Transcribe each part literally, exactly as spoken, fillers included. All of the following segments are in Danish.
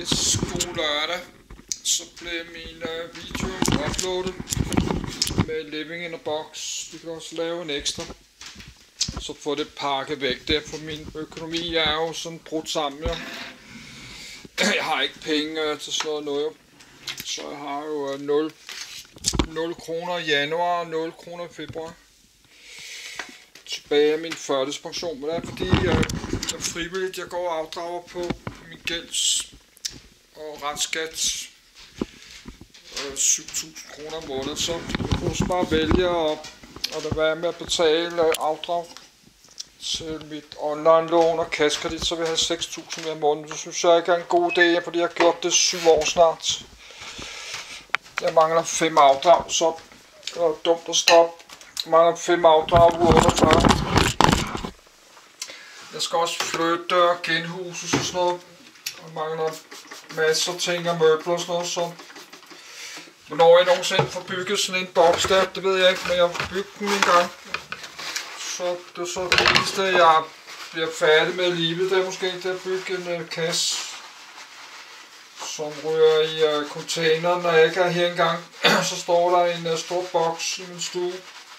skue lørdag, så blev min uh, video uploadet med Living in a Box. Vi kan også lave en ekstra, så få det pakket væk der, for min økonomi er jo sådan brudt sammen, ja. Jeg har ikke penge uh, til sådan noget, jo. Så jeg har jo uh, nul kroner i januar og nul kroner i februar. Tilbage af min førtidspension, men det er fordi uh, jeg frivilligt, jeg går og afdrager på min gælds og retsskat øh, syv tusind kroner om måneden, så jeg kunne også bare vælge at, at lade være med at betale afdrag til mit online-lån og kassekredit, så vil jeg have seks tusind mere om måneden. Så synes jeg ikke er en god idé, fordi jeg har gjort det syv år snart. Jeg mangler fem afdrag, så det er dumt at stoppe. Jeg mangler fem afdrag uge otteogfyrre. Jeg skal også flytte og genhuses og sådan noget. Jeg mangler masser af ting og møbler og sådan noget, så hvornår jeg nogensinde får bygget sådan en boks der, det ved jeg ikke, men jeg har bygget den en gang. Så det er så det eneste, jeg bliver færdig med livet, det er måske det at bygge en uh, kasse, som ryger i uh, containeren, når jeg ikke er her engang. Så står der en uh, stor boks i min stue.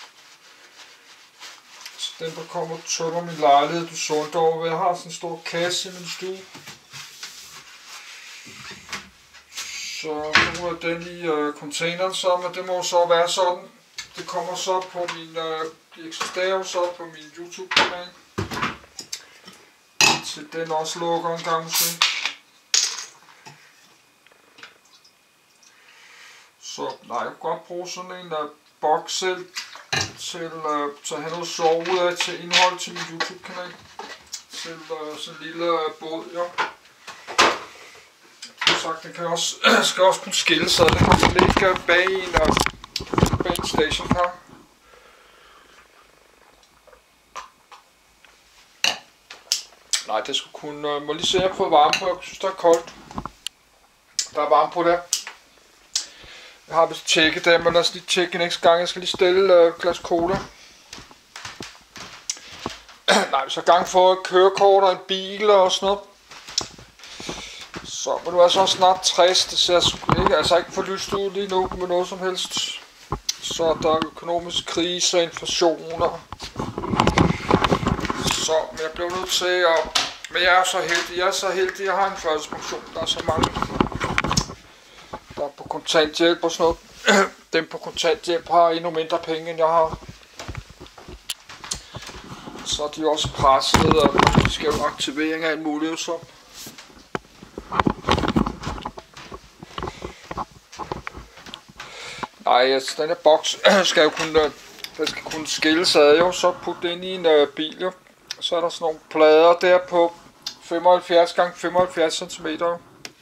Så den der kommer og tømmer min lejlighed, du sundt over. Jeg har sådan en stor kasse i min stue. Så nu er den i øh, containeren så, men det må så være sådan. Det kommer så på min, øh, det eksisterer jo så på min YouTube-kanal. Så den også lukker en gang måske. Så nej, jeg kan godt bruge sådan en øh, boks selv til, øh, til at have noget sjov ud af, til indhold til min YouTube-kanal. Til øh, sådan en lille øh, båd, ja. Sagt, den kan også, skal også kunne skille sig. Den kan ligge bag en, bag en stationcar. Nej, det skulle kunne... Må lige se, at jeg har fået varme på. Jeg synes, det er koldt. Der er varme på der. Jeg har vist tjekket det, men lad os lige tjekke en ekstra gang. Jeg skal lige stille et uh, glas cola. Nej, så gang for et kørekort og en bil og sådan noget. Så, men du er så snart tres, det ser sgu ikke, altså ikke for lyst ud lige nu med noget som helst. Så der er økonomisk krise og inflationer. Så, men jeg blev nødt til at, men jeg er så heldig, jeg er så heldig, jeg har en førtidspension, der er så mange, der er på kontanthjælp og sådan noget. Dem på kontanthjælp har endnu mindre penge, end jeg har. Så er de også presset, og de skal jo aktivering af en mulighed, så. Nej, altså, den her boks skal jo kunne, den skal kunne skille sig jo, så putte den i en uh, bil jo. Så er der sådan nogle plader der på femoghalvfjerds gange femoghalvfjerds centimeter.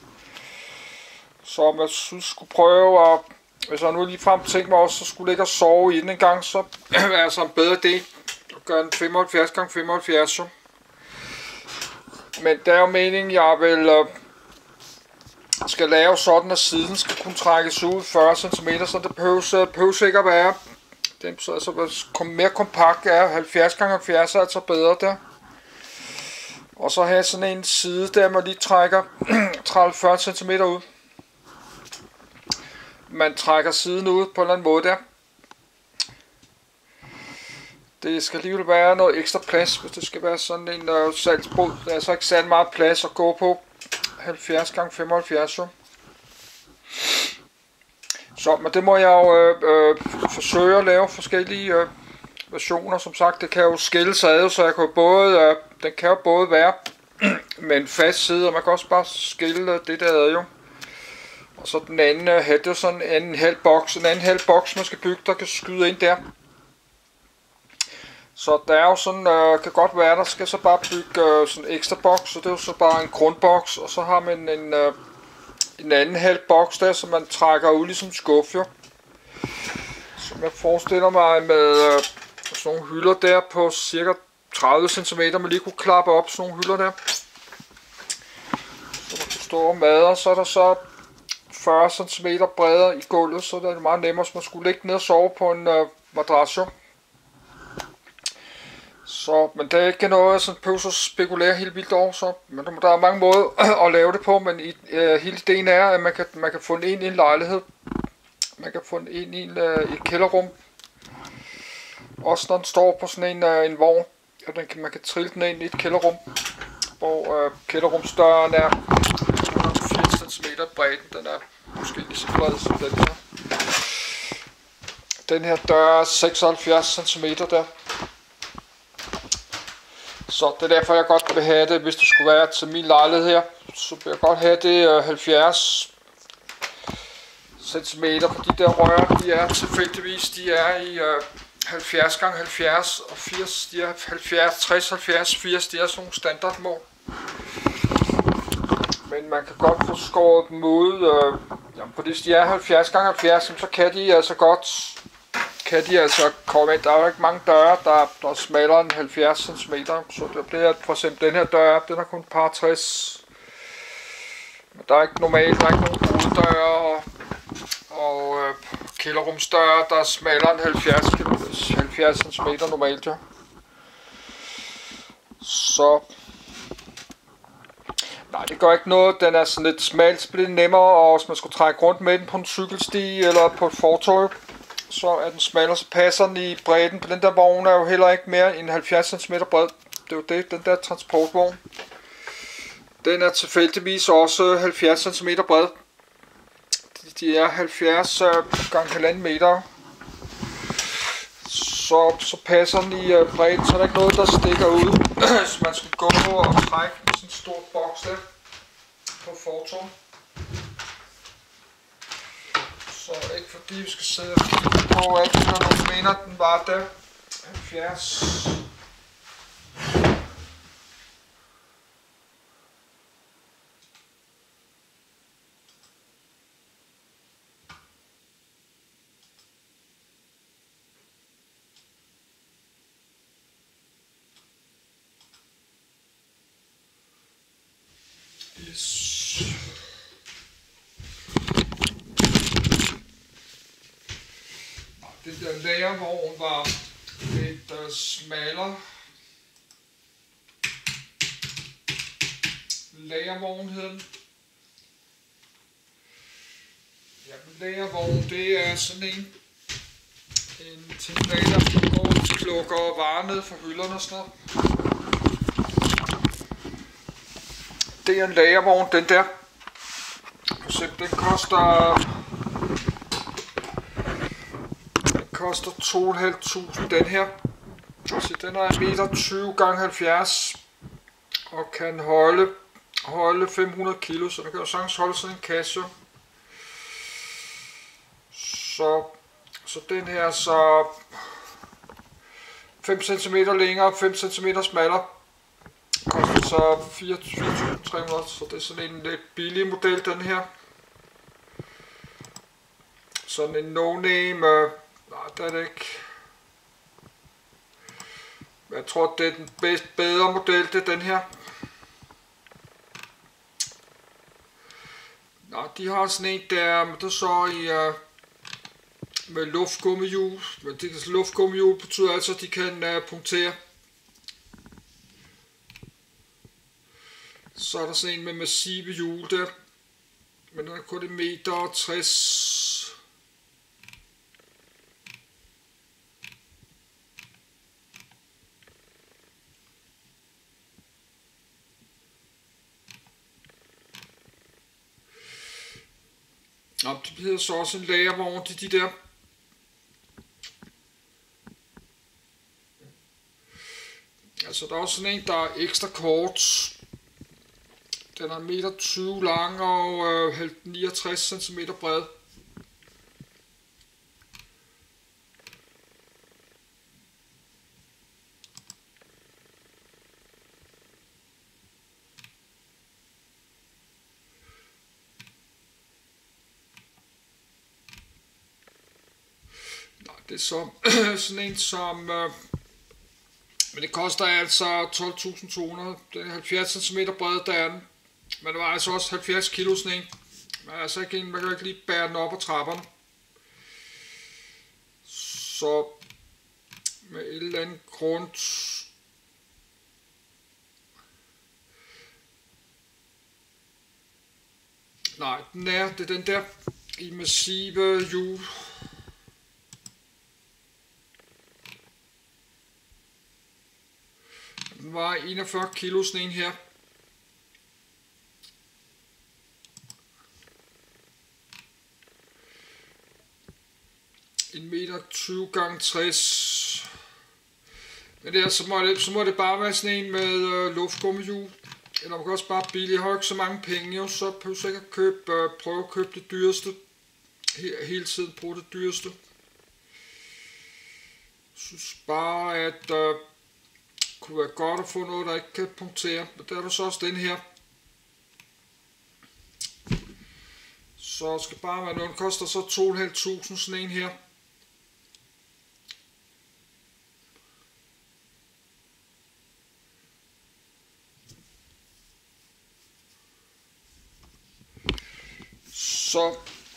Så man synes skulle prøve at, hvis jeg nu lige frem tænkte mig også, så skulle ligge og sove i den en gang, så er det altså en bedre idé at gøre den femoghalvfjerds gange femoghalvfjerds jo. Men det er jo meningen, jeg vil uh, skal lave sådan, at siden skal kunne trækkes ud fyrre centimeter, så det behøves, behøves ikke at være. Det er altså mere kompakt, er halvfjerds gange halvfjerds er altså bedre der. Og så har jeg sådan en side der, man lige trækker tredive til fyrre centimeter ud. Man trækker siden ud på en eller anden måde der. Det skal alligevel være noget ekstra plads, hvis det skal være sådan en uh, salgsbåd. Der er så ikke særlig meget plads at gå på. halvfjerds gange femoghalvfjerds jo. Så, men det må jeg jo øh, øh, forsøge at lave forskellige øh, versioner. Som sagt, det kan jo skille sig ad, så jeg kan jo både, øh, den kan jo både være med en fast side, og man kan også bare skille det der ad jo. Og så den anden øh, det er sådan en halv boks, en anden halv boks man skal bygge, der kan skyde ind der. Så der er jo sådan, øh, kan godt være, der skal så bare bygge øh, sådan en ekstra boks, så det er jo så bare en grundboks, og så har man en, øh, en anden halv boks der, som man trækker ud ligesom skuffe jo. Som jeg forestiller mig med øh, sådan nogle hylder der på cirka tredive centimeter, man lige kunne klappe op, sådan nogle hylder der. Så man kan stå og madre, så er der så fyrre centimeter bredere i gulvet, så det er meget nemmere, så man skulle ligge ned og sove på en øh, madras jo. Så, men det er ikke noget, jeg sådan behøver at spekulere helt vildt over, så, men der er mange måder at lave det på, men i, øh, hele ideen er, at man kan, man kan få den ind i en lejlighed, man kan få den ind i en, øh, et kælderrum, også når den står på sådan en, øh, en vogn, og den kan, man kan trille den ind i et kælderrum, hvor øh, kælderrumsdøren er firs centimeter bredden, den er måske lige så bred som den her. Den her dør er seksoghalvfjerds centimeter der. Så det er derfor jeg godt vil have det, hvis det skulle være til min lejlighed her, så vil jeg godt have det øh, halvfjerds centimeter, for de der rør, de er tilfældigvis, de er i øh, halvfjerds gange halvfjerds og firs, de er halvfjerds, tres, halvfjerds, firs, de er sådan nogle standardmål. Men man kan godt få skåret dem ud, øh, jamen, fordi hvis de er halvfjerds gange halvfjerds, så kan de altså godt, kan de altså komme ind. Der er jo ikke mange døre, der, der er smallere end halvfjerds centimeter, så det bliver for eksempel den her dør, den er kun et par tres. Men der er ikke normalt, der er ikke nogen hoveddøre og, og øh, kælderrumsdøre, der er smallere end halvfjerds centimeter normalt, ja. Så nej, det gør ikke noget. Den er sådan lidt smalt, så bliver det nemmere, og hvis man skulle trække rundt med den på en cykelsti eller på et fortov, så er den smallere, så passer den i bredden på den der vogn, er jo heller ikke mere end halvfjerds centimeter bred. Det er jo det, den der transportvogn. Den er tilfældigvis også halvfjerds centimeter bred. De er halvfjerds gange halvanden meter. Så, så passer den i bredden, så er der ikke noget, der stikker ud. Så man skal gå og trække sådan en stor boks der på fortov. Så ikke fordi vi skal sidde og kigge på, at når nogen mener, den var der halvfjerds. Yes. Den der lagervogn var lidt uh, smallere. Lagervogn hed den. Ja, lagervogn, det er sådan en, en til lager, der går og plukker varer ned fra hylderne og sådan noget. Det er en lagervogn, den der. For eksempel, den koster... Den koster to tusind fem hundrede, den her. Så den er en meter tyve gange halvfjerds. Og kan holde, holde fem hundrede kilo, så den kan jo sagtens holde sådan en kasse. Så, så den her så fem centimeter længere og fem centimeter smallere. Koster så fire tusind tre hundrede, så det er sådan en lidt billig model, den her. Sådan en no-name, øh, nej, det er det ikke. Jeg tror, det er den bedst, bedre model, det er den her. Nå, de har sådan en der, men det er så i øh, med luftgummihjul. Men det luftgummihjul betyder altså, at de kan øh, punktere. Så er der sådan en med massive hjul der, men den er kun en meter og tres. Og det hedder så også en lagervogn til de der. Altså der er også sådan en, der er ekstra kort. Den er en meter tyve lang og øh, niogtres centimeter bred. Nej, det er så sådan en som... Øh, men det koster altså tolv tusind to hundrede. Den er halvfjerds centimeter bred, der er den. Men det var altså også halvfjerds kilo sådan en. Men altså ikke en, man kan ikke lige bære den op ad trapperne. Så med et eller andet grund, Nej, den er, det er den der i massive hjul. Den var enogfyrre kilo, sådan en her. en meter tyve gange tres. Men der, så, må det, så må det bare være sådan en med øh, luftgummihjul. Eller man kan også bare billigt. Jeg har ikke så mange penge, jo, så behøver jeg ikke at købe, øh, prøve at købe det dyreste. He, hele tiden bruge det dyreste. Jeg synes bare, at det øh, kunne være godt at få noget, der ikke kan punktere. Men der er der så også den her. Så skal bare være noget, den koster så to tusind fem hundrede sådan en her. Så,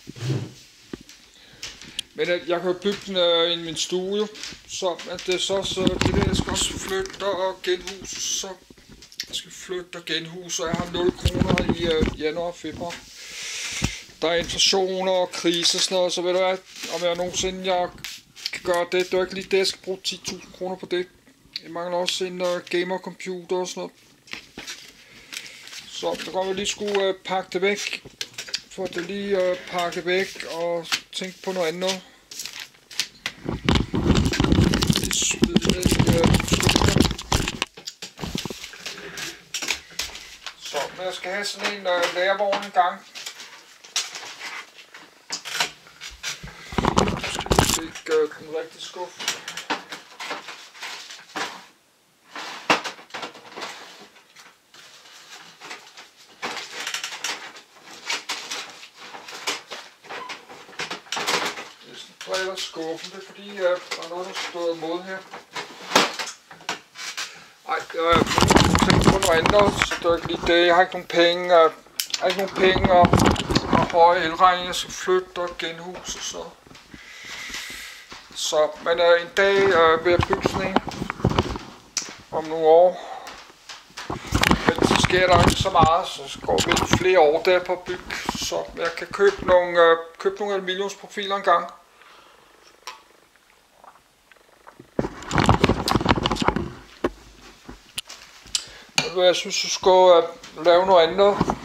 men jeg kan jo bygge den øh, i min stue, jo. Så at det så, så det der, jeg skal også flytte og genhuse, så jeg skal flytte og genhuse, og jeg har nul kroner i øh, januar og februar. Der er inflation og krise og sådan noget, så ved du hvad, om jeg nogensinde jeg kan gøre det, det er ikke lige det, jeg skal bruge ti tusind kroner på det. Jeg mangler også en uh, gamer-computer og sådan noget. Så der kommer jeg lige skulle uh, pakke det væk. For det lige uh, pakke væk og tænke på noget andet. Lige smide det ned i uh, så, men jeg skal have sådan en uh, lærervogn en gang. Ikke øh, den rigtige skuffe. Det er sådan skuffen, det er fordi øh, der er noget, der stod imod her. Ej, jeg har tænkt på noget andet, så det er ikke lige det. Jeg har ikke nogen penge, øh, jeg har ikke nogen penge og, og høje elregninger, jeg skal flytte og genhuse og så. Så, men øh, en dag øh, vil jeg bygge sådan en om nogle år. Men så sker der ikke så meget, så går vi flere år der på at bygge. Så jeg kan købe nogle, øh, købe nogle aluminiumsprofiler en gang. Jeg synes, du skal øh, lave noget andet.